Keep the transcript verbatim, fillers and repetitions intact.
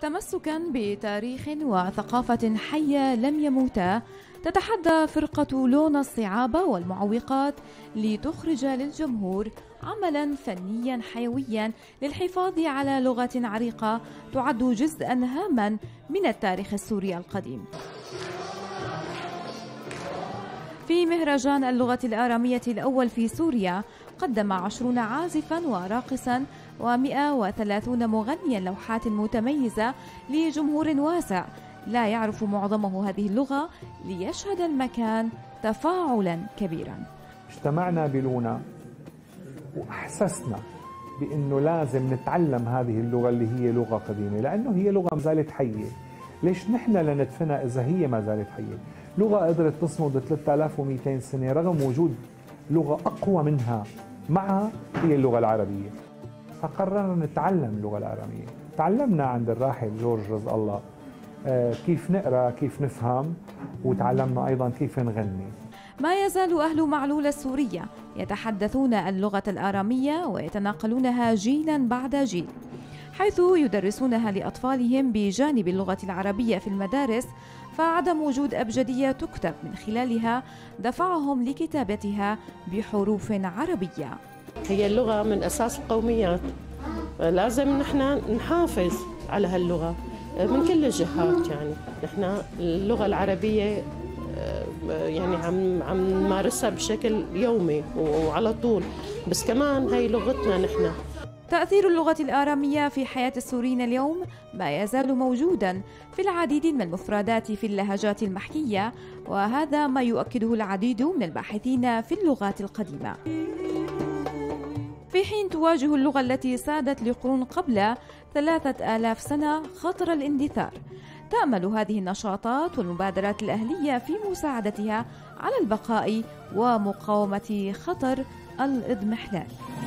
تمسكا بتاريخ وثقافة حية لم يموتا، تتحدى فرقة لونا الصعابة والمعوقات لتخرج للجمهور عملا فنيا حيويا للحفاظ على لغة عريقة تعد جزءا هاما من التاريخ السوري القديم. في مهرجان اللغة الآرامية الأول في سوريا قدم عشرون عازفا وراقصا ومئة وثلاثون مغنيا لوحات متميزة لجمهور واسع لا يعرف معظمه هذه اللغة، ليشهد المكان تفاعلا كبيرا. اجتمعنا بلونا وأحسسنا بأنه لازم نتعلم هذه اللغة اللي هي لغة قديمة، لأنه هي لغة ما زالت حية. ليش نحن لندفنها إذا هي ما زالت حية؟ لغة قدرت تصمد ثلاثة آلاف ومئتين سنة رغم وجود لغة أقوى منها معها هي اللغة العربية. فقررنا نتعلم اللغة الآرامية. تعلمنا عند الراحل جورج رزق الله كيف نقرأ، كيف نفهم، وتعلمنا أيضا كيف نغني. ما يزال أهل معلول السورية يتحدثون اللغة الآرامية ويتناقلونها جيلا بعد جيل، حيث يدرسونها لأطفالهم بجانب اللغة العربية في المدارس، فعدم وجود أبجدية تكتب من خلالها دفعهم لكتابتها بحروف عربية. هي اللغة من أساس القوميات، لازم نحن نحافظ على هاللغة من كل الجهات. يعني نحن اللغة العربية يعني عم عم نمارسها بشكل يومي وعلى طول، بس كمان هي لغتنا نحن. تأثير اللغة الآرامية في حياة السوريين اليوم ما يزال موجودا في العديد من المفردات في اللهجات المحكية، وهذا ما يؤكده العديد من الباحثين في اللغات القديمة. في حين تواجه اللغة التي سادت لقرون قبل ثلاثة آلاف سنة خطر الاندثار، تأمل هذه النشاطات والمبادرات الأهلية في مساعدتها على البقاء ومقاومة خطر الاضمحلال.